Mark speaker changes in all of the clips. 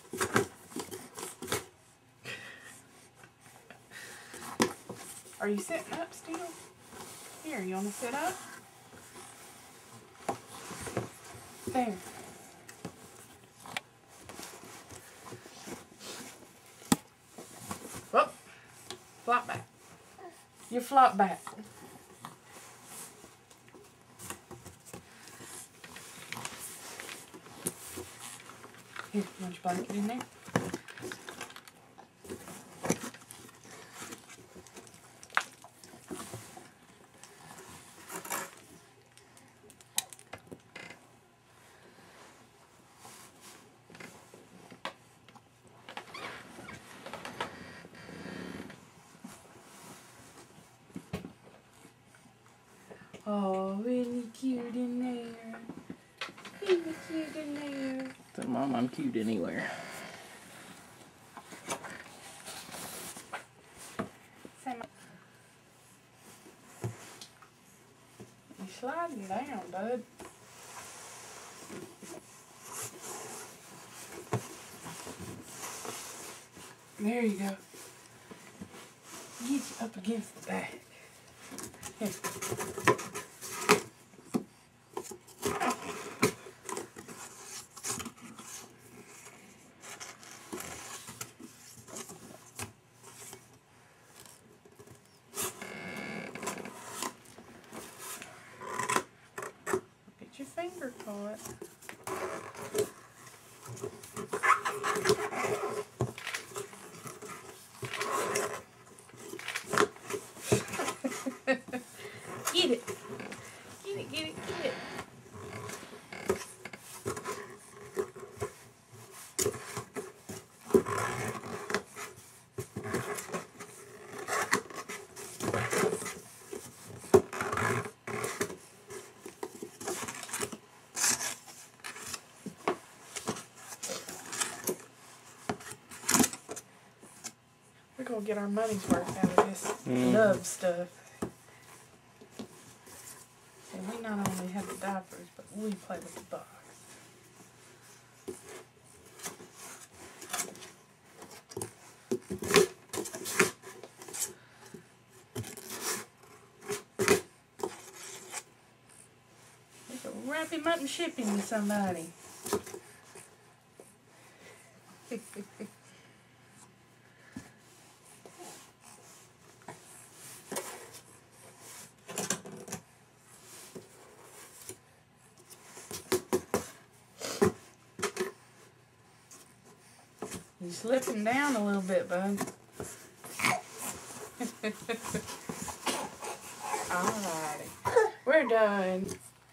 Speaker 1: Are you sitting up still? Here, you want to sit up? There. Whoop. Flop back. You flop back. Here, want your blanket in there? Oh, really cute in there. Really cute in there.
Speaker 2: Tell Mom I'm cute anywhere.
Speaker 1: You're sliding down, bud. There you go. Get you up against the back. Here. Get your finger caught. Get it. Get it, get it, get it. We're going to get our money's worth out of this love stuff. And we not only have the diapers, but we play with the box. We can wrap him up and ship him to somebody. You're slipping down a little bit, bud. Alrighty. We're done.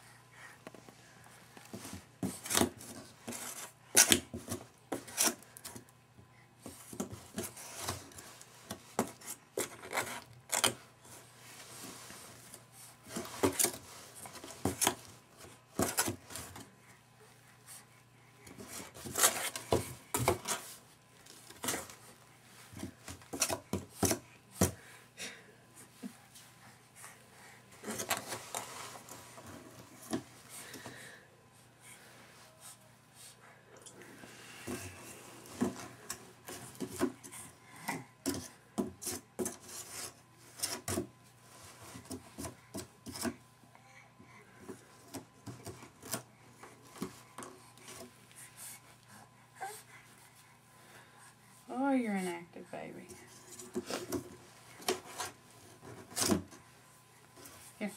Speaker 1: Oh, you're an active baby. Here.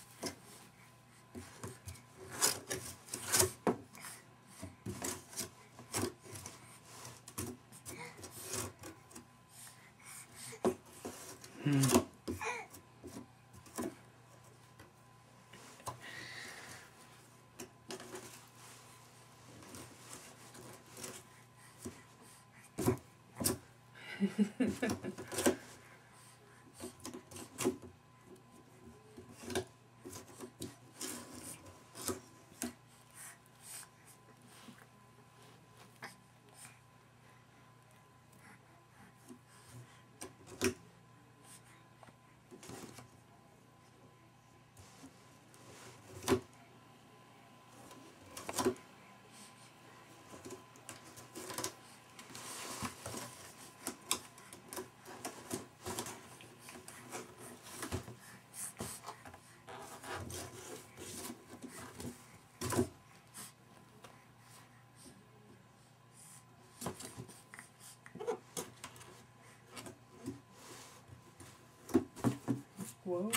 Speaker 1: Whoa.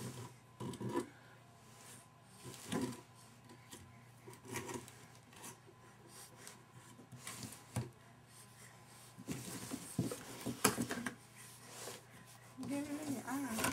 Speaker 1: Get it in your eye.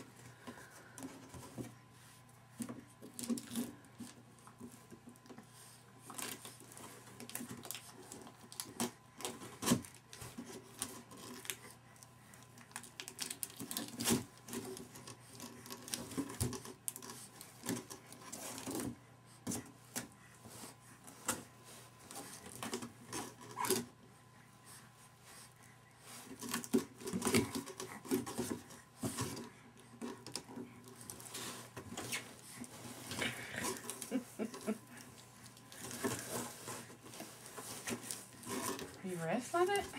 Speaker 1: You rest on it?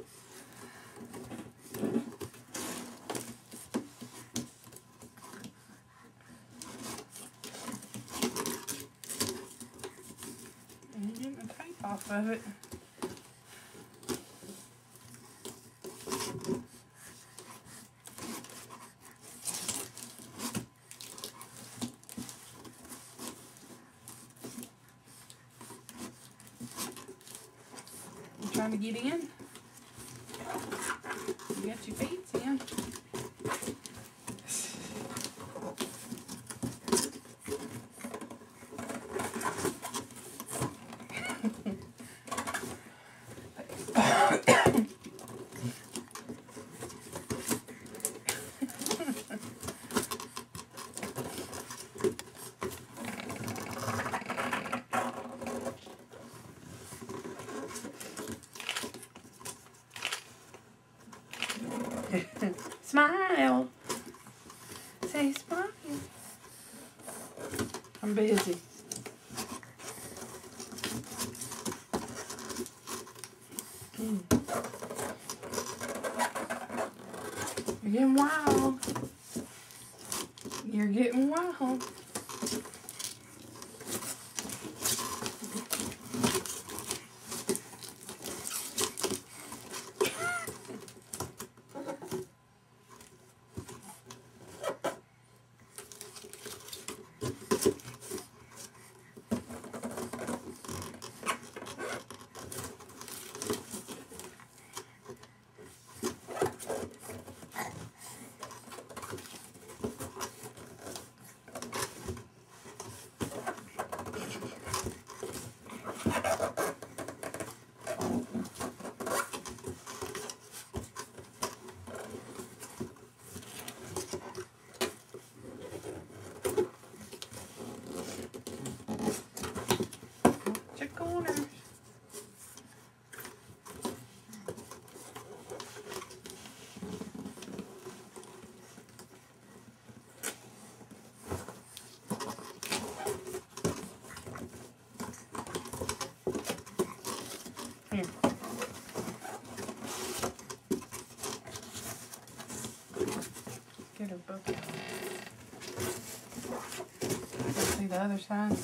Speaker 1: And you're getting the tape off of it. You trying to get in? You got your feet in. Smile. Say smile. I'm busy. You're getting wild. You're getting wild. Check corners. Here. Get her book out. See the other side?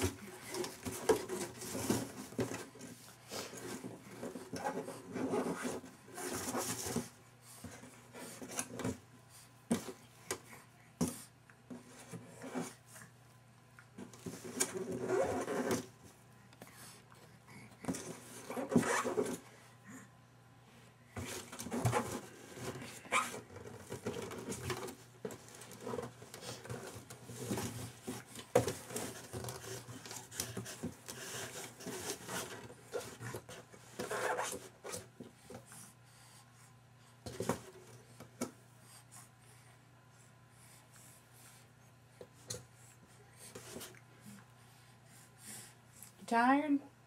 Speaker 1: Tired?